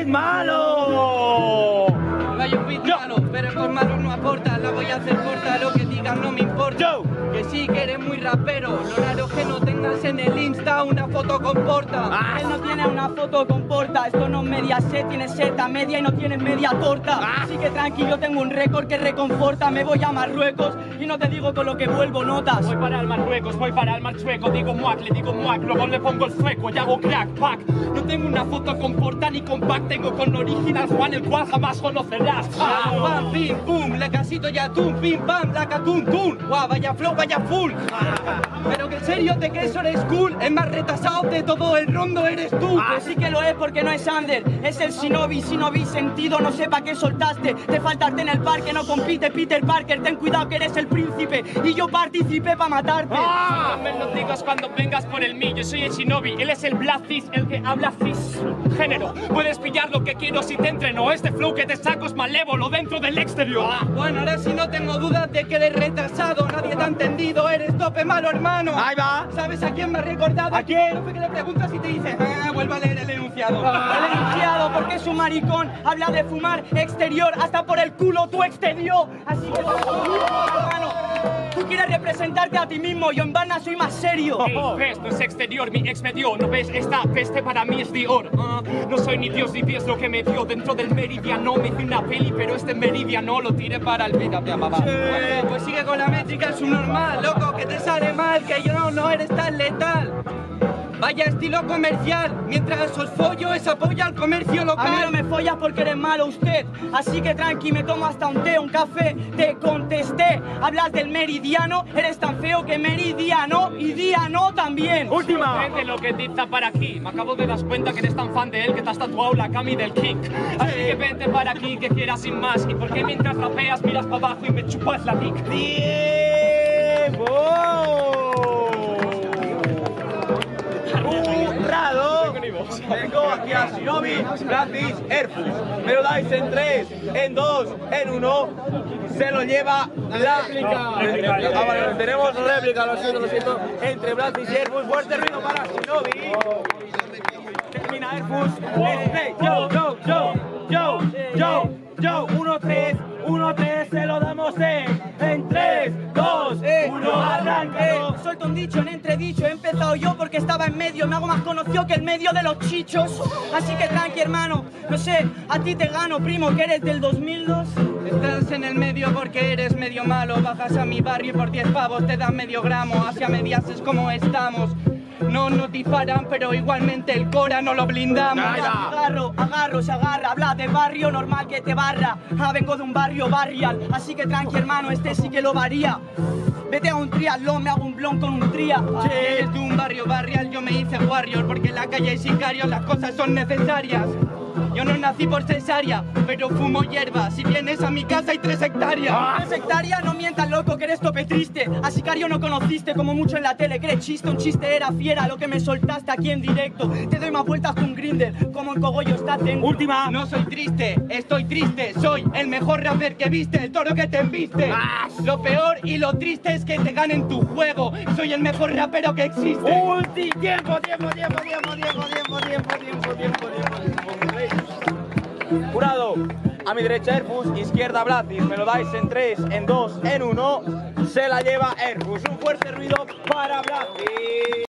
beat malo. Vaya un beat malo, pero con malo no aporta. La voy a hacer corta, lo que digan no me importa. Que sí, que eres muy rapero. Lo raro es que no tengas en el Insta una foto con porta. Él no tiene una foto con porta. Esto no es media set, tiene seta media y no tiene media torta. Así que tranquilo, tengo un récord que reconforta. Me voy a Marruecos y no te digo con lo que vuelvo notas. Voy para el Marruecos, voy para el Marchueco. Digo muac, le digo muac, luego le pongo el sueco y hago crack, pack. No tengo una foto con porta ni con pack. Tengo con original Juan, el cual jamás conocerás. Pam, pim, pum, le casito y atún, pim, pam, la catún, tun. Guau, vaya flow, vaya full. Pero que en serio te crees eres cool. Es más retrasado de todo el rondo eres tú. Pues sí que lo es porque no es Ander, es el Shinobi. Si no vi sentido, no sé pa' qué soltaste. Te faltaste en el parque, no compite Peter Parker. Ten cuidado que eres el príncipe y yo participé pa' matarte. No me lo digas cuando vengas por el mí. Yo soy el Shinobi, él es el Blazis, el que habla cis. Género, puedes pillar lo que quiero si te entreno. Este flow que te saco es malévolo dentro del exterior. Bueno, ahora sí no tengo dudas de que eres retrasado. Nadie te ha entendido, eres tope malo, hermano. Ahí va. ¿Sabes a quién me ha recordado? ¿A quién? No fue que le preguntas y te dice, vuelve a leer el enunciado. El enunciado, porque es un maricón. Habla de fumar exterior, hasta por el culo tú exterior. Así que, hermano, tú quieres representarte a ti mismo. Yo en Varna soy más serio. ¿Ves? No es exterior, mi ex me dio. ¿No ves? Esta peste para mí es Dior. No soy ni Dios ni Dios lo que me dio. Dentro del meridiano me hice una peli, pero este meridiano lo tiré para el vida. Bueno, pues sigue con la métrica, es un normal, loco, que te sale mal, que yo no eres tan letal. Vaya estilo comercial, mientras os follo es apoyo al comercio local. A mí no me follas porque eres malo usted. Así que tranqui, me tomo hasta un té, un café. Te contesté, hablas del meridiano. Eres tan feo que meridiano y diano también. Última. Vete lo que dice para aquí. Me acabo de dar cuenta que eres tan fan de él que te has tatuado la cami del King. Así que vente para aquí que quieras sin más. ¿Y por qué mientras rapeas miras para abajo y me chupas la dick? ¡Tiempo! ¡Currado! Vengo aquí a Shinobi, Blazis, Airfus. Me lo dais en 3, en 2, en 1. Se lo lleva la réplica. Ah, vale, tenemos réplica, lo siento. Entre Blazis y Airfus. Fuerte ruido para Shinobi. Termina Airfus. Yo. 1-3, se lo damos en 3, 2, 1, arranque. Suelto un dicho en entredicho, he empezado yo porque estaba en medio, me hago más conocido que el medio de los chichos. Así que tranqui, hermano, no sé, a ti te gano, primo, que eres del 2002. Estás en el medio porque eres medio malo. Bajas a mi barrio y por 10 pavos te dan medio gramo. Hacia medias es como estamos. No nos disparan, pero igualmente el Cora no lo blindamos. Agarro, se agarra, habla de barrio normal que te barra. Vengo de un barrio barrial, así que tranqui, hermano, este sí que lo varía. Vete a un triatlón, me hago un blon con un tria. Eres de un barrio barrial, yo me hice warrior porque en la calle hay sicarios, las cosas son necesarias. Yo no nací por cesárea, pero fumo hierba. Si vienes a mi casa hay 3 hectáreas. 3 hectáreas, no mientas, loco, que eres tope triste. A sicario no conociste como mucho en la tele, que eres chiste, un chiste era fiera. Lo que me soltaste aquí en directo. Te doy más vueltas que un grinder, como el cogollo está dentro. Última. No soy triste, estoy triste. Soy el mejor rapper que viste, el toro que te embiste. Lo peor y lo triste es que te ganen tu juego. Soy el mejor rapero que existe. Tiempo. Jurado, a mi derecha Airfus, izquierda Blazis. Me lo dais en 3, en 2, en 1. Se la lleva Airfus. Un fuerte ruido para Blazis.